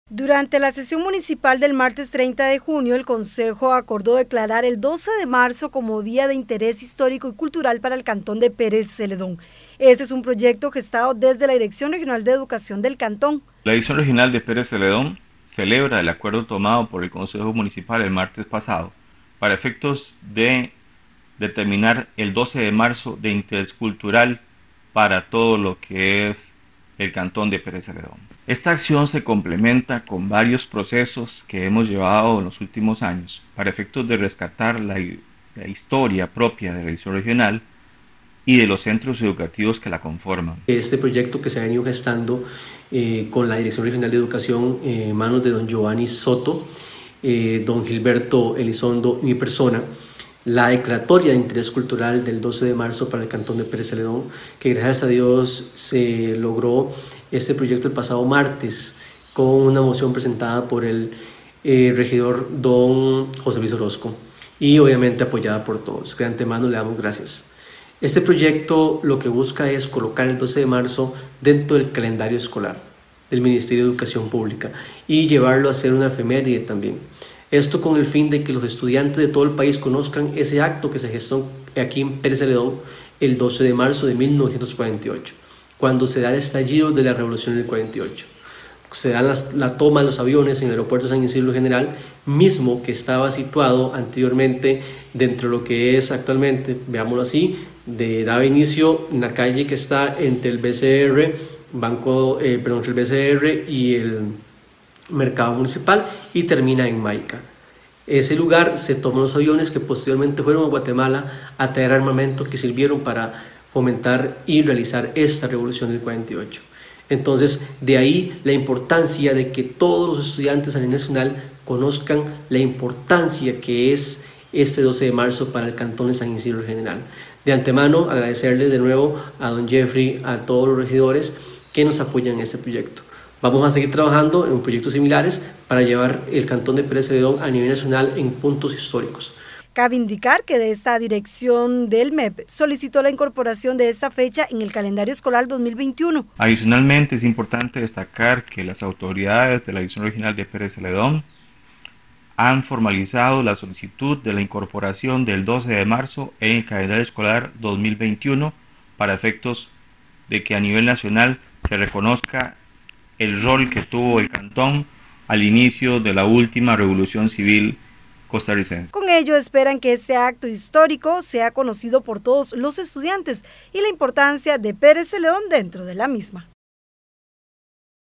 Durante la sesión municipal del martes 30 de junio, el Consejo acordó declarar el 12 de marzo como Día de Interés Histórico y Cultural para el Cantón de Pérez Celedón. Este es un proyecto gestado desde la Dirección Regional de Educación del Cantón. La Dirección Regional de Pérez Celedón celebra el acuerdo tomado por el Consejo Municipal el martes pasado para efectos de determinar el 12 de marzo de interés cultural para todo lo que es el Cantón de Pérez Celedón. Esta acción se complementa con varios procesos que hemos llevado en los últimos años para efectos de rescatar la historia propia de la Dirección Regional y de los centros educativos que la conforman. Este proyecto que se ha venido gestando con la Dirección Regional de Educación en manos de don Giovanni Soto, don Gilberto Elizondo y mi persona, la declaratoria de interés cultural del 12 de marzo para el Cantón de Pérez Celedón, que gracias a Dios se logró este proyecto el pasado martes con una moción presentada por el regidor don José Luis Orozco y obviamente apoyada por todos. De antemano le damos gracias. Este proyecto lo que busca es colocar el 12 de marzo dentro del calendario escolar del Ministerio de Educación Pública y llevarlo a ser una efeméride también. Esto con el fin de que los estudiantes de todo el país conozcan ese acto que se gestó aquí en Pérez Celedón el 12 de marzo de 1948, cuando se da el estallido de la Revolución del 48. Se da la toma de los aviones en el aeropuerto San Isidro General, mismo que estaba situado anteriormente dentro de lo que es actualmente, veámoslo así, daba inicio en la calle que está entre el BCR, entre el BCR y el Mercado Municipal y termina en Maica. Ese lugar se tomó los aviones que posteriormente fueron a Guatemala a traer armamento que sirvieron para fomentar y realizar esta revolución del 48. Entonces, de ahí la importancia de que todos los estudiantes a nivel nacional conozcan la importancia que es este 12 de marzo para el Cantón de San Isidro General. De antemano, agradecerles de nuevo a don Jeffrey, a todos los regidores que nos apoyan en este proyecto. Vamos a seguir trabajando en proyectos similares para llevar el Cantón de Pérez Celedón a nivel nacional en puntos históricos. Cabe indicar que de esta dirección del MEP solicitó la incorporación de esta fecha en el calendario escolar 2021. Adicionalmente, es importante destacar que las autoridades de la Dirección Regional de Pérez Celedón han formalizado la solicitud de la incorporación del 12 de marzo en el calendario escolar 2021 para efectos de que a nivel nacional se reconozca el rol que tuvo el cantón al inicio de la última revolución civil costarricense. Con ello esperan que este acto histórico sea conocido por todos los estudiantes y la importancia de Pérez Celedón dentro de la misma.